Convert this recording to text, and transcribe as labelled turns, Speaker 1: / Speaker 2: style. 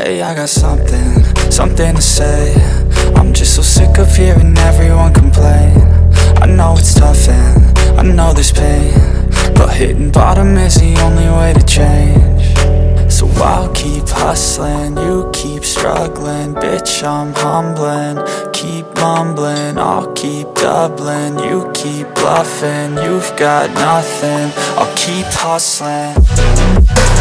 Speaker 1: Hey, I got something to say. I'm just so sick of hearing everyone complain. I know it's tough and I know there's pain, but hitting bottom is the only way to change. So I'll keep hustling, you keep struggling. Bitch, I'm humbling, keep mumbling. I'll keep doubling, you keep bluffing. You've got nothing, I'll keep hustling.